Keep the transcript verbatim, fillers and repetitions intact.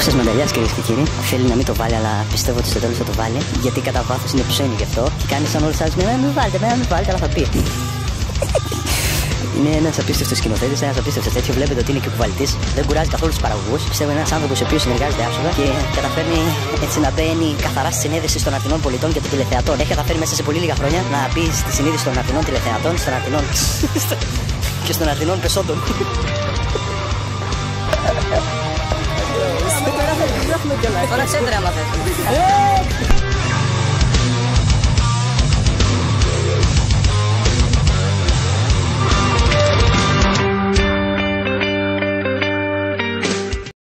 σας Μανταλιάς, κυρίες και κύριοι. Θέλει να μην το βάλει, αλλά πιστεύω ότι στο τέλος θα το βάλει. Γιατί κατά βάθος είναι ψώνι γι' αυτό. Και κάνει σαν όλους τους άλλους. Με μην βάλετε, με μην βάλετε, αλλά θα πει. Είναι ένας απίστευτος σκηνοθέτης, ένας απίστευτος τέτοιο. Βλέπετε ότι είναι και κουβαλητής. Δεν κουράζει καθόλου τους παραγωγούς. Πιστεύω είναι ένας άνθρωπος ο οποίος συνεργάζεται άψογα και καταφέρνει έτσι να μπαίνει καθαρά στη συνείδηση των Αθηνών πολιτών και των τηλεθεατών. Έχει καταφέρει μέσα σε πολύ λίγα χρόνια να μπει στη συνείδηση των Αθηνών τηλεθεατών, των Αθηνών και των Αθηνών πεσόντων. Τώρα ξέντρα άμα θες.